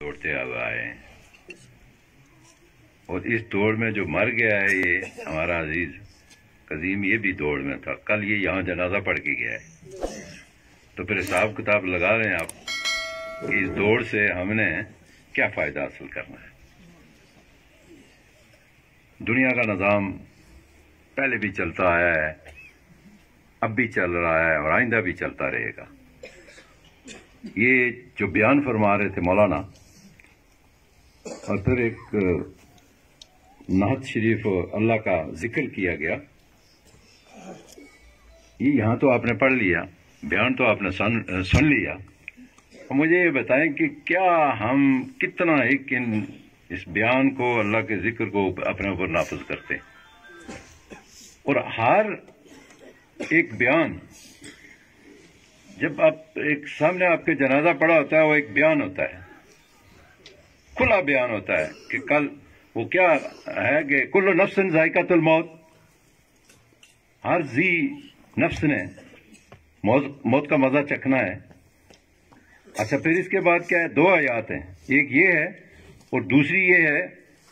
دوڑتے ہوئے آئے ہیں اور اس دوڑ میں جو مر گیا ہے یہ ہمارا عزیز قدیم یہ بھی دوڑ میں تھا، کل یہ یہاں جنازہ پڑھ کے گیا ہے، تو پھر حساب کتاب لگا رہے ہیں آپ کہ اس دوڑ سے ہم نے کیا فائدہ حاصل کرنا ہے۔ دنیا کا نظام پہلے بھی چلتا آیا ہے، اب بھی چل رہا ہے اور آئندہ بھی چلتا رہے گا۔ یہ جو بیان فرما رہے تھے مولانا، اور پھر ایک نعت شریف اللہ کا ذکر کیا گیا، یہ یہاں تو آپ نے پڑھ لیا، بیان تو آپ نے سن لیا، اور مجھے یہ بتائیں کہ کیا ہم کتنا ایک اس بیان کو، اللہ کے ذکر کو اپنے اوپر نافذ کرتے ہیں؟ اور ہر ایک بیان جب آپ ایک سامنے آپ کے جنازہ پڑا ہوتا ہے، وہ ایک بیان ہوتا ہے، کھلا بیان ہوتا ہے کہ کل وہ کیا ہے کہ کل نفس ذائقۃ الموت، ہر ذی نفس نے موت کا مزہ چکھنا ہے۔ اچھا، پھر اس کے بعد کیا ہے؟ دو آیات ہیں، ایک یہ ہے اور دوسری یہ ہے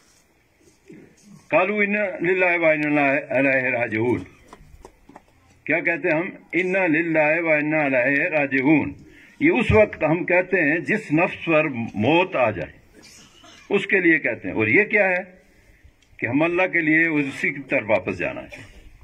قالوا انا للہ و انا الیہ راجعون۔ کیا کہتے ہیں ہم؟ انا للہ و انا الیہ راجعون۔ یہ اس وقت ہم کہتے ہیں جس نفس پر موت آ جائے، اس کے لیے کہتے ہیں، اور یہ کیا ہے کہ ہم اللہ کے لیے اسی کی طرف واپس جانا ہے۔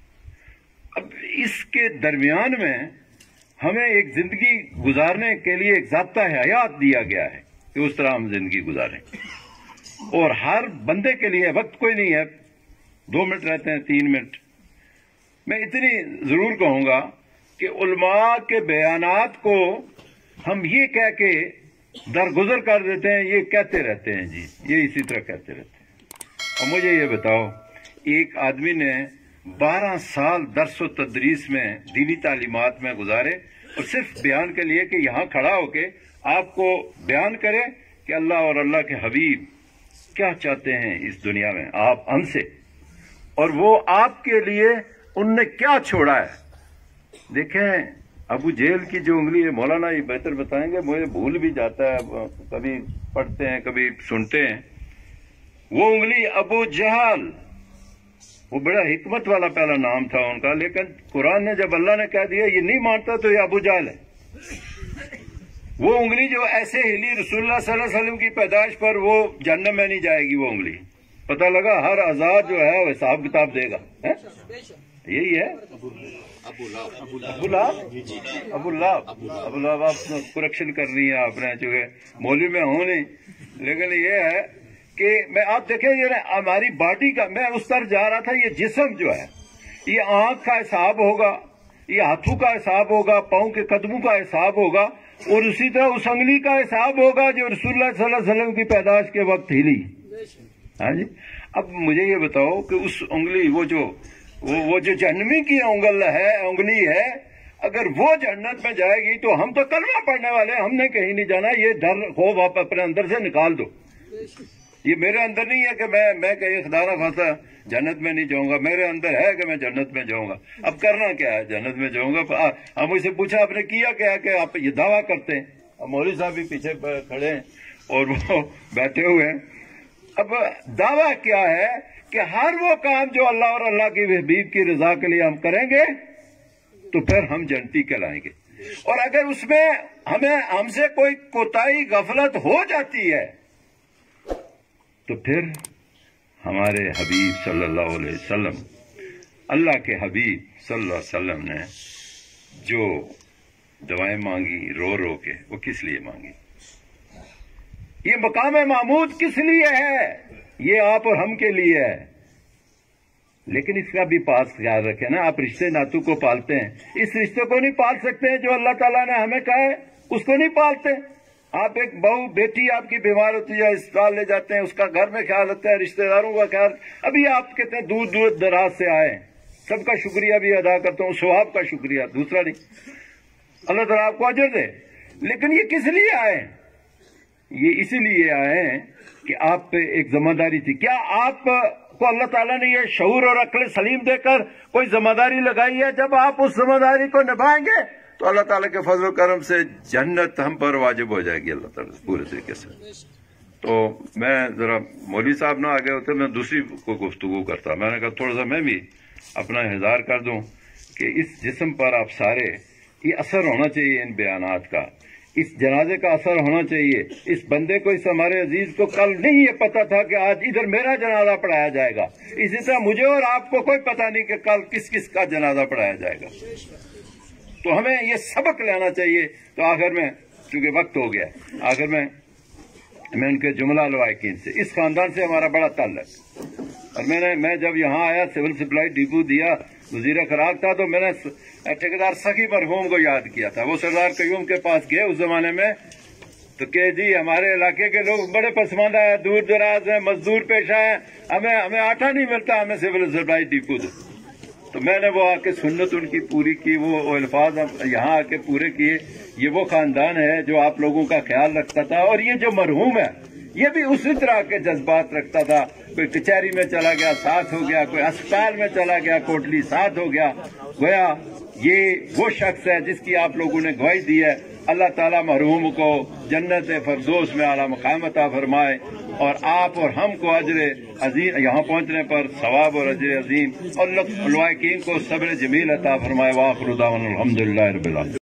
اب اس کے درمیان میں ہمیں ایک زندگی گزارنے کے لیے ایک ضابطہ حیات دیا گیا ہے کہ اس طرح ہم زندگی گزاریں، اور ہر بندے کے لیے وقت کوئی نہیں ہے، 2 منٹ رہتے ہیں، 3 منٹ۔ میں اتنی ضرور کہوں گا کہ علماء کے بیانات کو ہم یہ کہہ کے درگزر کر دیتے ہیں، یہ کہتے رہتے ہیں جی، یہ اسی طرح کہتے رہتے ہیں۔ اور مجھے یہ بتاؤ، ایک آدمی نے 12 سال درس و تدریس میں، دینی تعلیمات میں گزارے، اور صرف بیان کے لیے کہ یہاں کھڑا ہو کے آپ کو بیان کرے کہ اللہ اور اللہ کے حبیب کیا چاہتے ہیں اس دنیا میں آپ ہم سے، اور وہ آپ کے لیے ان نے کیا چھوڑا ہے۔ دیکھیں، ابو جہل کی جو انگلی ہے، مولانا یہ بہتر بتائیں گے، مجھے بھول بھی جاتا ہے، کبھی پڑھتے ہیں کبھی سنتے ہیں۔ وہ انگلی ابو جہل، وہ بڑا حکمت والا پہلا نام تھا ان کا، لیکن قرآن نے جب اللہ نے کہہ دیا یہ نہیں مانتا تو یہ ابو جہل ہے۔ وہ انگلی جو ایسے ہلی رسول اللہ صلی اللہ علیہ وسلم کی پیدائش پر، وہ جہنم میں نہیں جائے گی وہ انگلی۔ پتہ لگا ہر آزاد جو ہے وہ حساب کتاب دے گا۔ یہی ہے ابو لہب آپ نے کریکشن کرنی ہے، آپ نے چونکہ مولوی میں ہوں نہیں، لیکن یہ ہے کہ میں آپ دیکھیں یہ ہماری باڈی کا، میں اس طرح جا رہا تھا، یہ جسم جو ہے یہ آنکھ کا حساب ہوگا، یہ ہاتھوں کا حساب ہوگا، پاؤں کے قدموں کا حساب ہوگا، اور اسی طرح اس انگلی کا حساب ہوگا جو رسول اللہ صلی اللہ علیہ وسلم کی پیدائش کے وقت ہلی۔ ہاں جی، اب مجھے یہ بتاؤ کہ اس انگلی وہ جو جہنمی کی انگلی ہے، اگر وہ جنت میں جائے گی تو ہم تو کلمہ پڑھنے والے ہیں، ہم نے کہیں نہیں جانا۔ یہ ڈر خوف آپ اپنے اندر سے نکال دو، یہ میرے اندر نہیں ہے کہ میں کہیں خدا نہ خواستہ جنت میں نہیں جاؤں گا، میرے اندر ہے کہ میں جنت میں جاؤں گا۔ اب کرنا کیا ہے؟ جنت میں جاؤں گا۔ ہم مجھ سے پوچھا آپ نے کیا کیا کہ آپ یہ دعویٰ کرتے ہیں، اب مولوی صاحب بھی پیچھے کھڑے ہیں اور وہ بیٹھے ہوئے ہیں۔ اب دعویٰ کیا ہے کہ ہر وہ کام جو اللہ اور اللہ کی حبیب کی رضا کے لیے ہم کریں گے تو پھر ہم جنتی کہلائیں گے، اور اگر اس میں ہم سے کوئی کوتاہی غفلت ہو جاتی ہے تو پھر ہمارے حبیب صلی اللہ علیہ وسلم، اللہ کے حبیب صلی اللہ علیہ وسلم نے جو دعائیں مانگی رو رو کے، وہ کس لیے مانگی؟ یہ مقام محمود کس لیے ہے؟ یہ آپ اور ہم کے لیے ہے، لیکن اس کا بھی پاس خیال رکھیں نا۔ آپ رشتے ناتوں کو پالتے ہیں، اس رشتے کو نہیں پال سکتے جو اللہ تعالیٰ نے ہمیں کہا ہے، اس کو نہیں پالتے۔ آپ ایک بہو بیٹی آپ کی بیمار ہوتی ہے، اسپتال لے جاتے ہیں، اس کا گھر میں خیال رکھتے ہیں، رشتہ داروں کا خیال۔ ابھی آپ کتنے دور دور دراز سے آئے ہیں، سب کا شکریہ بھی ادا کرتا ہوں، ثواب کا شکریہ، دوسرا نہیں، اللہ تعالیٰ آپ کو اجر دے۔ لیکن یہ کس لیے آئے ہیں؟ یہ اسی لیے آئے ہیں کہ آپ پہ ایک ذمہ داری تھی۔ کیا آپ کو اللہ تعالیٰ نے یہ شعور اور عقل سلیم دے کر کوئی ذمہ داری لگائی ہے؟ جب آپ اس ذمہ داری کو نبھائیں گے تو اللہ تعالیٰ کے فضل و کرم سے جنت ہم پر واجب ہو جائے گی، اللہ تعالیٰ پورے طریقے سے۔ تو میں ذرا مولوی صاحب نہ آگے ہوتے میں دوسری کوئی گفتگو کرتا. میں نے کہا تھوڑا سا میں بھی اپنا اظہار کر دوں کہ اس جسم پر آپ سارے یہ اثر ہونا چاہیے ان بیانات کا, اس جنازے کا اثر ہونا چاہیے. اس بندے کو, اس ہمارے عزیز کو کل نہیں یہ پتا تھا کہ آج ادھر میرا جنازہ پڑھایا جائے گا. اسی طرح مجھے اور آپ کو کوئی پتا نہیں کہ کل کس کس کا جنازہ پڑھایا جائے گا. تو ہمیں یہ سبق لینا چاہیے. تو آخر میں چونکہ وقت ہو گیا, آخر میں ان کے جملہ لوائقین سے, اس خاندان سے ہمارا بڑا تعلق. اور میں جب یہاں آیا سول سپلائی ڈپو دیا, وزیر خوراک تھا, تو میں نے ٹھیکیدار سخی مرحوم کو یاد کیا تھا. وہ سردار قیوم کے پاس گئے اس زمانے میں, تو کہ جی ہمارے علاقے کے لوگ بڑے پسماندہ ہیں, دور دراز ہیں, مزدور پیشہ ہیں, ہمیں آٹا نہیں ملتا, ہمیں سول سپلائی ڈپو دو. تو میں نے وہ آ کے سنت ان کی پوری کی, وہ الفاظ یہاں آ کے پورے کیے. یہ وہ خاندان ہے جو آپ لوگوں کا خیال رکھتا تھا. اور یہ جو مرحوم ہے یہ بھی اسی طرح کے جذبات رکھتا تھا. کوئی کچہری میں چلا گیا ساتھ ہو گیا, کوئی اسپتال میں چلا گیا کوٹلی ساتھ ہو گیا. گویا یہ وہ شخص ہے جس کی آپ لوگوں نے گواہی دی ہے. اللہ تعالیٰ مرحوم کو جنت فردوس میں اعلیٰ مقام عطا فرمائے, اور آپ اور ہم کو اجر عظیم یہاں پہنچنے پر ثواب اور اجر عظیم, اور لوائقین کو صبر جمیل عطا فرمائے. وآخر دعوانا الحمدللہ رب العالمین.